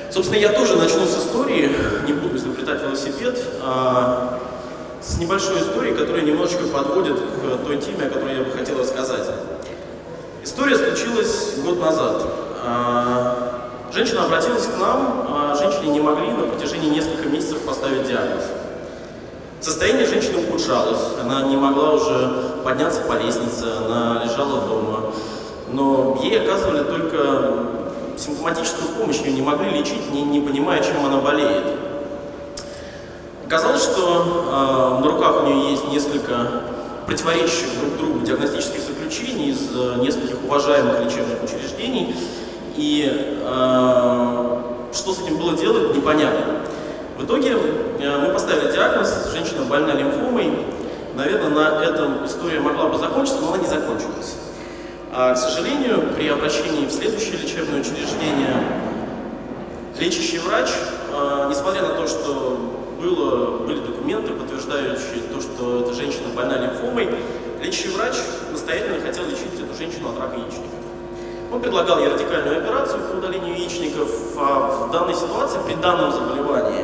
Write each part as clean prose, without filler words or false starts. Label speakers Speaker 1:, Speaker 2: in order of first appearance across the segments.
Speaker 1: Собственно, я тоже начну с истории, не буду изобретать велосипед, а с небольшой историей, которая немножечко подводит к той теме, о которой я бы хотел рассказать. История случилась год назад. Женщина обратилась к нам, женщине не могли на протяжении нескольких месяцев поставить диагноз. Состояние женщины ухудшалось, она не могла уже подняться по лестнице, она лежала дома, но ей оказывали только симптоматическую помощь, ее не могли лечить, не понимая, чем она болеет. Оказалось, что на руках у нее есть несколько противоречащих друг другу диагностических заключений из нескольких уважаемых лечебных учреждений, и что с этим было делать, непонятно. В итоге мы поставили диагноз, женщина больна лимфомой. Наверное, на этом история могла бы закончиться, но она не закончилась. К сожалению, при обращении в следующее лечебное учреждение лечащий врач, несмотря на то, что были документы, подтверждающие то, что эта женщина больна лимфомой, лечащий врач настоятельно хотел лечить эту женщину от рака яичников. Он предлагал ей радикальную операцию по удалению яичников, а в данной ситуации, при данном заболевании,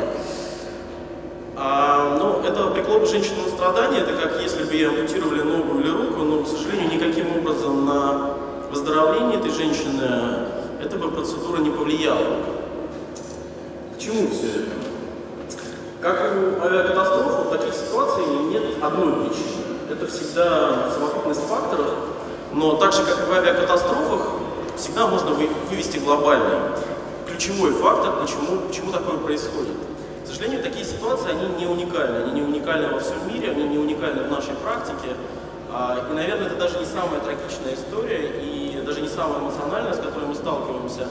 Speaker 1: это обрекло бы женщину на страдания, это как если бы ей ампутировали ногу или руку, но, к сожалению, никаким образом на выздоровление этой женщины эта бы процедура не повлияла. К чему все это? Как у авиакатастроф, в таких ситуациях нет одной причины. Это всегда совокупность факторов, но так же, как и в авиакатастрофах, всегда можно вывести глобальный, ключевой фактор, почему такое происходит. К сожалению, такие ситуации, они не уникальны во всем мире, они не уникальны в нашей практике. И, наверное, это даже не самая трагичная история и даже не самая эмоциональная, с которой мы сталкиваемся.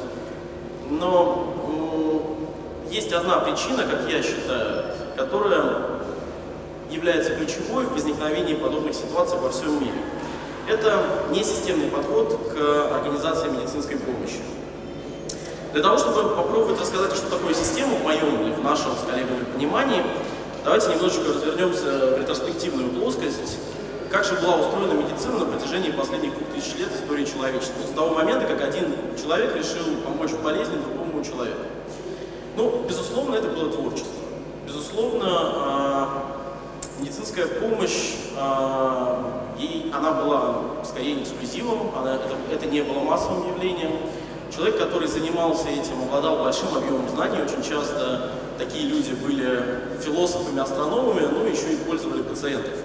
Speaker 1: Но есть одна причина, как я считаю, которая является ключевой в возникновении подобных ситуаций во всем мире. Это несистемный подход к организации медицинской помощи. Для того, чтобы попробовать рассказать, что такое система в моем или в нашем с коллегами понимании, давайте немножечко развернемся в ретроспективную плоскость, как же была устроена медицина на протяжении последних 2000 лет истории человечества. С того момента, как один человек решил помочь в болезни другому человеку. Безусловно, это было творчество. Безусловно, медицинская помощь, она была скорее эксклюзивом, это не было массовым явлением. Человек, который занимался этим, обладал большим объемом знаний, очень часто такие люди были философами, астрономами, но еще и пользовали пациентов.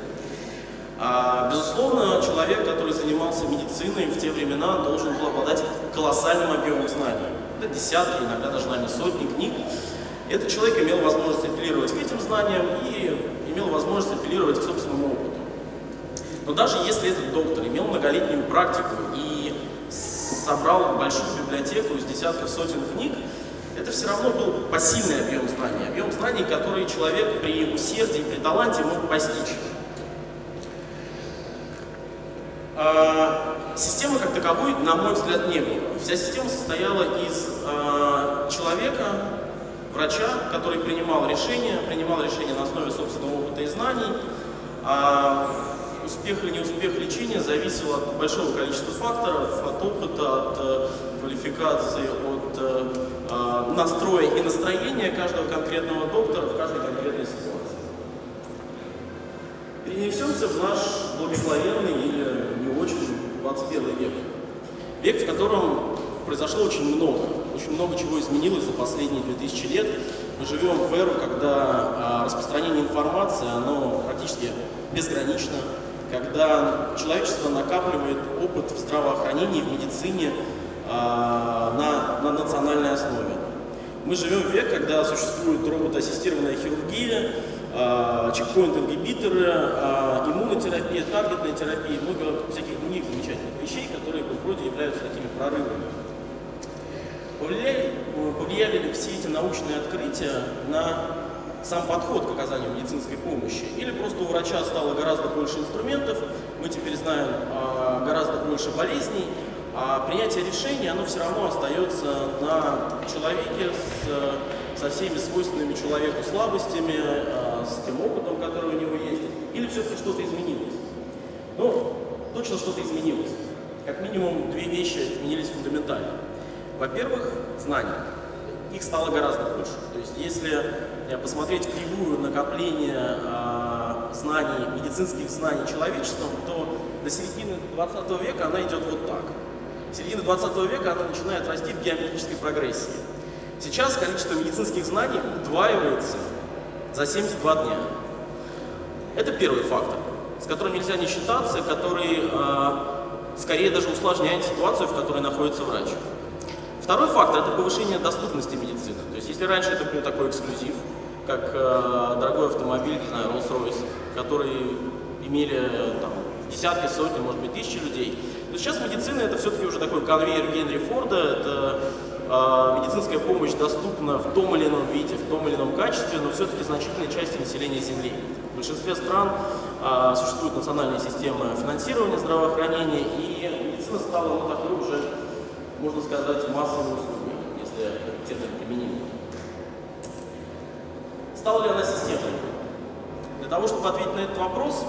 Speaker 1: Безусловно, человек, который занимался медициной в те времена, должен был обладать колоссальным объемом знаний. Это десятки, иногда даже, наверное, сотни книг. Этот человек имел возможность апеллировать к этим знаниям и имел возможность апеллировать к собственному опыту. Но даже если этот доктор имел многолетнюю практику и собрал большую библиотеку из десятков, сотен книг, это все равно был пассивный объем знаний, который человек при усердии, при таланте мог постичь. Системы как таковой, на мой взгляд, не было. Вся система состояла из человека, врача, который принимал решения на основе собственного опыта и знаний. Успех или неуспех лечения зависел от большого количества факторов, от опыта, от квалификации, от настроя и настроения каждого конкретного доктора в каждой конкретной ситуации. Перенесемся в наш благословенный или не очень 21 век. Век, в котором произошло очень много чего изменилось за последние 2000 лет. Мы живем в эру, когда распространение информации, оно практически безгранично, когда человечество накапливает опыт в здравоохранении, в медицине на национальной основе. Мы живем в век, когда существует роботоассистированная хирургия, чекпоинт-ингибиторы, иммунотерапия, таргетная терапия и много всяких других замечательных вещей, которые вроде являются такими прорывами. Повлияли ли все эти научные открытия на сам подход к оказанию медицинской помощи? Или просто у врача стало гораздо больше инструментов, мы теперь знаем гораздо больше болезней, а принятие решений, оно все равно остается на человеке со всеми свойственными человеку слабостями, с тем опытом, который у него есть? Или все-таки что-то изменилось? Точно что-то изменилось. Как минимум две вещи изменились фундаментально. Во-первых, знания. их стало гораздо больше. То есть если посмотреть кривую накопления знаний, медицинских знаний человечеством, то до середины 20 века она идет вот так. С середины 20 века она начинает расти в геометрической прогрессии. Сейчас количество медицинских знаний удваивается за 72 дня. Это первый фактор, с которым нельзя не считаться, который скорее даже усложняет ситуацию, в которой находится врач. Второй фактор – это повышение доступности медицины. То есть если раньше это был такой эксклюзив, как дорогой автомобиль, не знаю, Rolls-Royce, который имели там, десятки, сотни, может быть, тысячи людей, то сейчас медицина – это все-таки уже такой конвейер Генри Форда, это медицинская помощь доступна в том или ином виде, в том или ином качестве, но все-таки значительной части населения Земли. В большинстве стран существуют национальные системы финансирования здравоохранения, и медицина стала такой уже, можно сказать, массовой услугой, если этот термин применим. Стала ли она системой? Для того, чтобы ответить на этот вопрос,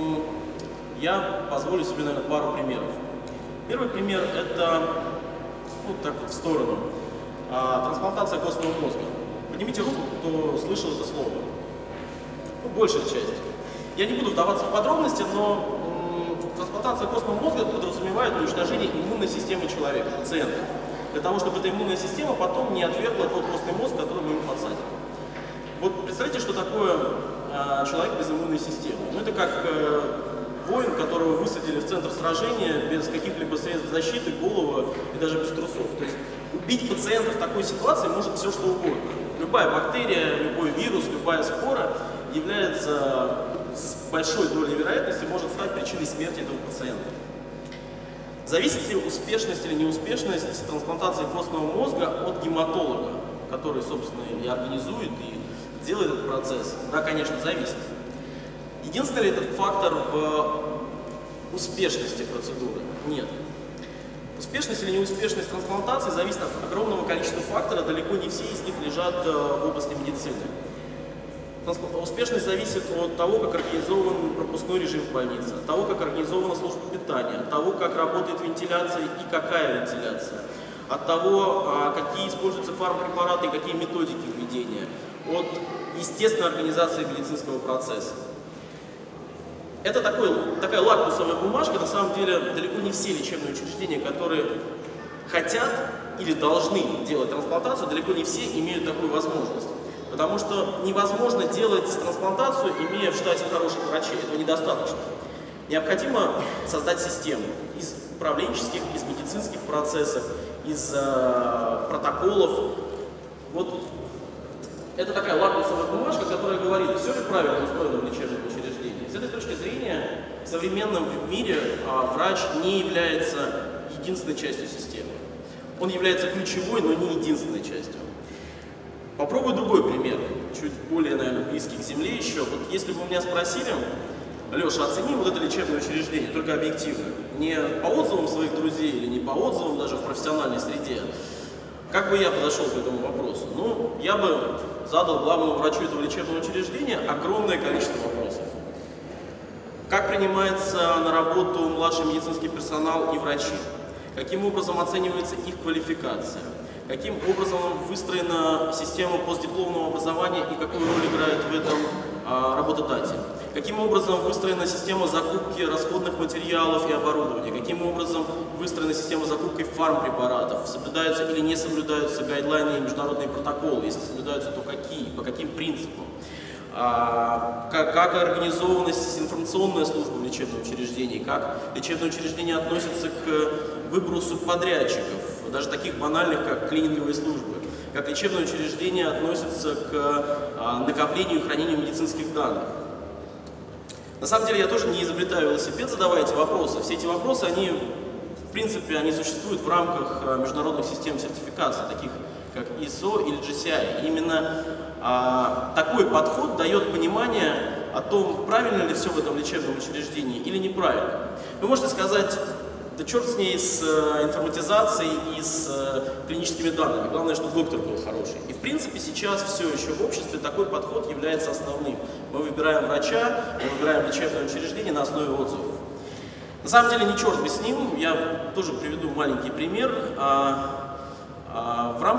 Speaker 1: я позволю себе, наверное, пару примеров. Первый пример – это, вот так вот в сторону, трансплантация костного мозга. Поднимите руку, кто слышал это слово. Ну, большая часть. Я не буду вдаваться в подробности, но трансплантация костного мозга подразумевает уничтожение иммунной системы человека, пациента, для того, чтобы эта иммунная система потом не отвергла тот костный мозг, который мы ему подсадим. Вот представьте, что такое человек без иммунной системы. Ну, это как воин, которого высадили в центр сражения без каких-либо средств защиты, голову и даже без трусов. То есть убить пациента в такой ситуации может все что угодно. Любая бактерия, любой вирус, любая спора является с большой долей вероятности может стать причиной смерти этого пациента. Зависит ли успешность или неуспешность трансплантации костного мозга от гематолога, который, собственно, и организует, и делает этот процесс? Да, конечно, зависит. Единственный ли этот фактор в успешности процедуры? Нет. Успешность или неуспешность трансплантации зависит от огромного количества факторов, далеко не все из них лежат в области медицины. Успешность зависит от того, как организован пропускной режим в больнице, от того, как организована служба питания, от того, как работает вентиляция и какая вентиляция, от того, какие используются фармпрепараты и какие методики введения, от естественной организации медицинского процесса. Это такая лакмусовая бумажка, на самом деле далеко не все лечебные учреждения, которые хотят или должны делать трансплантацию, далеко не все имеют такую возможность. Потому что невозможно делать трансплантацию, имея в штате хороших врачей. Этого недостаточно. Необходимо создать систему из управленческих, из медицинских процессов, из протоколов. Вот это такая лакмусовая бумажка, которая говорит, все ли правильно устроено в лечебном учреждении. С этой точки зрения, в современном мире врач не является единственной частью системы. Он является ключевой, но не единственной частью. Попробую другой пример, чуть более, наверное, близкий к земле еще. Вот если бы меня спросили, Леша, оцени вот это лечебное учреждение, только объективно, не по отзывам своих друзей или не по отзывам даже в профессиональной среде, как бы я подошел к этому вопросу? Ну, я бы задал главному врачу этого лечебного учреждения огромное количество вопросов. Как принимается на работу младший медицинский персонал и врачи? Каким образом оценивается их квалификация? Каким образом выстроена система постдипломного образования и какую роль играет в этом работодатель? Каким образом выстроена система закупки расходных материалов и оборудования? Каким образом выстроена система закупки фармпрепаратов? Соблюдаются или не соблюдаются гайдлайны и международные протоколы? Если соблюдаются, то какие? По каким принципам? Как организована информационная служба в лечебном учреждении? Как лечебное учреждение относится к выбору субподрядчиков? Даже таких банальных, как клининговые службы, как лечебное учреждение относится к накоплению и хранению медицинских данных. На самом деле я тоже не изобретаю велосипед, задавая эти вопросы. Все эти вопросы, они, в принципе, они существуют в рамках международных систем сертификации, таких как ISO или GCI. Именно такой подход дает понимание о том, правильно ли все в этом лечебном учреждении или неправильно. Вы можете сказать, да черт с ней, с информатизацией и с клиническими данными. Главное, чтобы доктор был хороший. И в принципе сейчас все еще в обществе такой подход является основным. Мы выбираем врача, мы выбираем лечебное учреждение на основе отзывов. На самом деле не черт бы с ним, я тоже приведу маленький пример. В рамках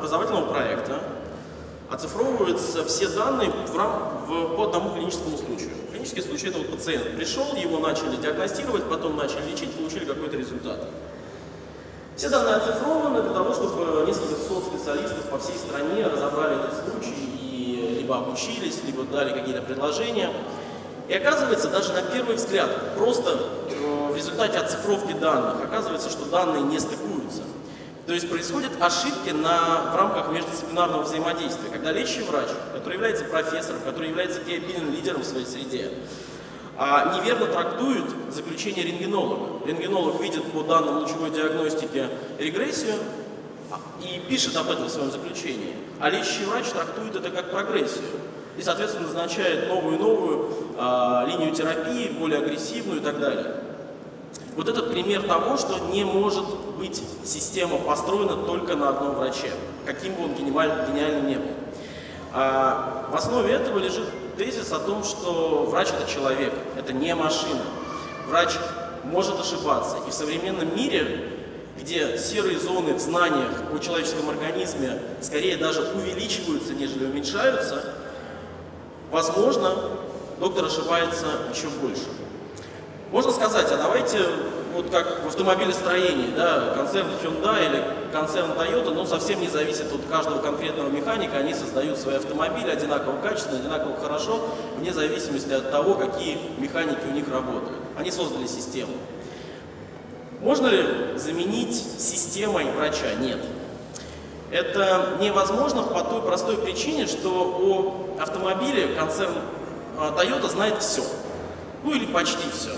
Speaker 1: образовательного проекта оцифровываются все данные по одному клиническому случаю. Клинический случай — это вот пациент пришел, его начали диагностировать, потом начали лечить, получили какой-то результат. Все данные оцифрованы для того, чтобы несколько сот специалистов по всей стране разобрали этот случай и либо обучились, либо дали какие-то предложения. И оказывается, даже на первый взгляд, просто в результате оцифровки данных, оказывается, что данные не стыкуются. То есть происходят ошибки в рамках междисциплинарного взаимодействия, когда лечащий врач, который является профессором, который является кей-опинион лидером в своей среде, неверно трактует заключение рентгенолога. Рентгенолог видит по данным лучевой диагностики регрессию и пишет об этом в своем заключении, а лечащий врач трактует это как прогрессию и, соответственно, назначает новую линию терапии, более агрессивную и так далее. Вот этот пример того, что не может быть система построена только на одном враче, каким бы он гениальным ни был. В основе этого лежит тезис о том, что врач — это человек, это не машина. Врач может ошибаться. И в современном мире, где серые зоны в знаниях о человеческом организме скорее даже увеличиваются, нежели уменьшаются, возможно, доктор ошибается еще больше. Можно сказать, а давайте, вот как в автомобилестроении, да, концерн Hyundai или концерн Toyota, но совсем не зависит от каждого конкретного механика, они создают свои автомобили одинаково качественно, одинаково хорошо, вне зависимости от того, какие механики у них работают. Они создали систему. Можно ли заменить системой врача? Нет. Это невозможно по той простой причине, что о автомобиле концерн Toyota знает все. Ну или почти все.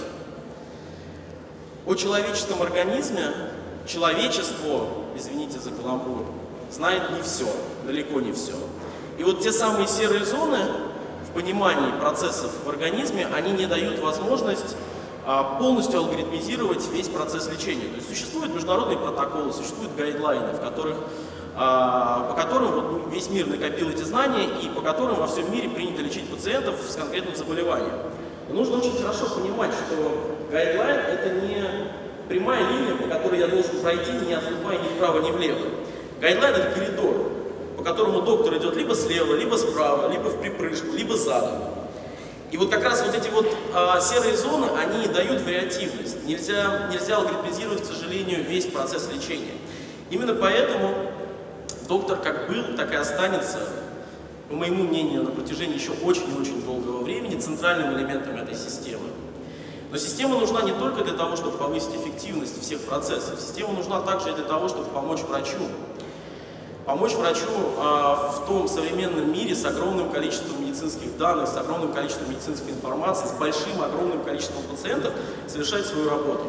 Speaker 1: О человеческом организме человечество, извините за каламбур, знает не все, далеко не все. И вот те самые серые зоны в понимании процессов в организме, они не дают возможность полностью алгоритмизировать весь процесс лечения. То есть существуют международные протоколы, существуют гайдлайны, по которым вот весь мир накопил эти знания и по которым во всем мире принято лечить пациентов с конкретным заболеванием. Но нужно очень хорошо понимать, что гайдлайн — это не прямая линия, по которой я должен пройти, не отступая ни вправо, ни влево. Гайдлайн — это коридор, по которому доктор идет либо слева, либо справа, либо в припрыжку, либо задом. И вот как раз вот эти вот серые зоны, они дают вариативность. Нельзя алгоритмизировать, к сожалению, весь процесс лечения. Именно поэтому доктор как был, так и останется, по моему мнению, на протяжении еще очень и очень долгого времени центральным элементом этой системы. Но система нужна не только для того, чтобы повысить эффективность всех процессов. Система нужна также и для того, чтобы помочь врачу. Помочь врачу в том современном мире с огромным количеством медицинских данных, с огромным количеством медицинской информации, с большим, огромным количеством пациентов совершать свою работу.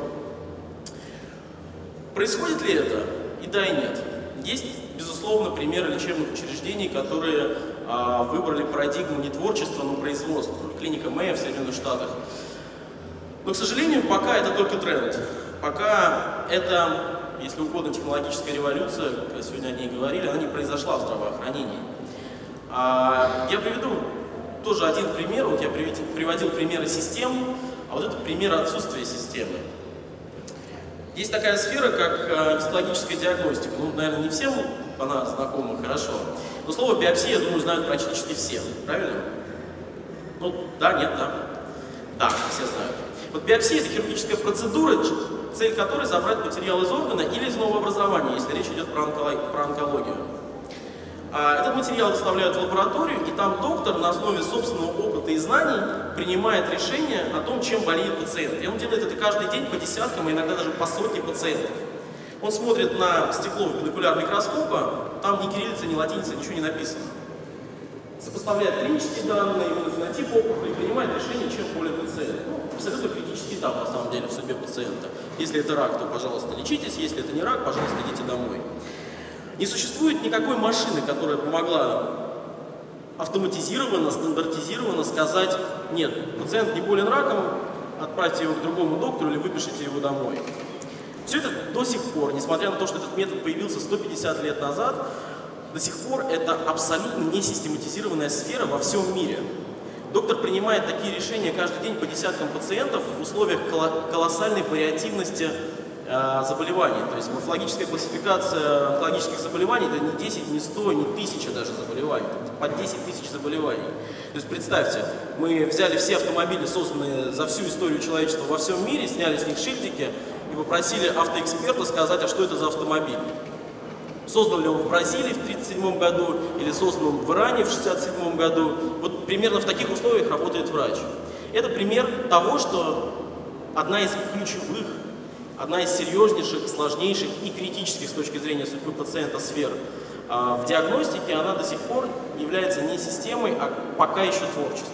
Speaker 1: Происходит ли это? И да, и нет. Есть, безусловно, примеры лечебных учреждений, которые выбрали парадигму не творчества, но производства. Клиника Мэя в Соединенных Штатах. Но, к сожалению, пока это только тренд. Пока это, если угодно, технологическая революция, как сегодня о ней говорили, она не произошла в здравоохранении. Я приведу тоже один пример. Вот я приводил примеры систем, а вот это пример отсутствия системы. Есть такая сфера, как гистологическая диагностика. Ну, наверное, не всем она знакома хорошо. Но слово биопсия, я думаю, знают практически все. Правильно? Ну, да, нет, да. Да, все знают. Вот биопсия — это хирургическая процедура, цель которой забрать материал из органа или из нового образования, если речь идет про онкологию. Этот материал доставляют в лабораторию, и там доктор на основе собственного опыта и знаний принимает решение о том, чем болеет пациент. И он делает это каждый день по десяткам, а иногда даже по сотне пациентов. Он смотрит на стекло в бинокуляр микроскопа, там ни кириллица, ни латиница, ничего не написано. Сопоставляет клинические данные, иммунофенотип опухоли, принимает решение, чем болен пациент. Ну, абсолютно критический этап, на самом деле, в судьбе пациента. Если это рак, то, пожалуйста, лечитесь, если это не рак, пожалуйста, идите домой. Не существует никакой машины, которая помогла автоматизированно, стандартизированно сказать: нет, пациент не болен раком, отправьте его к другому доктору или выпишите его домой. Все это до сих пор, несмотря на то, что этот метод появился 150 лет назад, до сих пор это абсолютно несистематизированная сфера во всем мире. Доктор принимает такие решения каждый день по десяткам пациентов в условиях колоссальной вариативности заболеваний. То есть морфологическая классификация онкологических заболеваний — это не 10, не 100, не 1000 даже заболеваний, это под 10 тысяч заболеваний. То есть представьте, мы взяли все автомобили, созданные за всю историю человечества во всем мире, сняли с них шильдики и попросили автоэксперта сказать, а что это за автомобиль. Создан ли он в Бразилии в 1937 году или создан он в Иране в 1967 году. Вот примерно в таких условиях работает врач. Это пример того, что одна из ключевых, одна из серьезнейших, сложнейших и критических с точки зрения судьбы пациента сфер в диагностике, она до сих пор является не системой, а пока еще творчеством.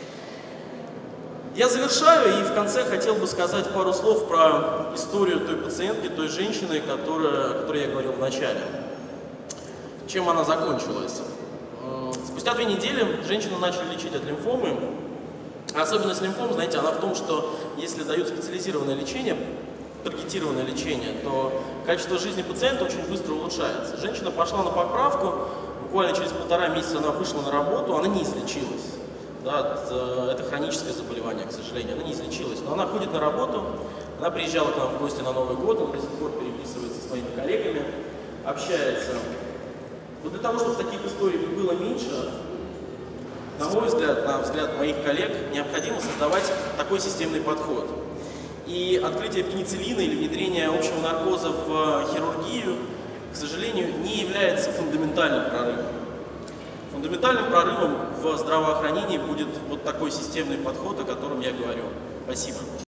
Speaker 1: Я завершаю и в конце хотел бы сказать пару слов про историю той пациентки, той женщины, о которой я говорил в начале. Чем она закончилась? Спустя 2 недели женщину начали лечить от лимфомы. Особенность лимфомы, знаете, она в том, что если дают специализированное лечение, таргетированное лечение, то качество жизни пациента очень быстро улучшается. Женщина пошла на поправку, буквально через 1,5 месяца она вышла на работу, она не излечилась. Да, это хроническое заболевание, к сожалению, она не излечилась, но она ходит на работу, она приезжала к нам в гости на Новый год, она до сих пор переписывается с моими коллегами, общается. Вот для того, чтобы таких историй было меньше, на мой взгляд, на взгляд моих коллег, необходимо создавать такой системный подход. И открытие пенициллина или внедрение общего наркоза в хирургию, к сожалению, не является фундаментальным прорывом. Фундаментальным прорывом в здравоохранении будет вот такой системный подход, о котором я говорю. Спасибо.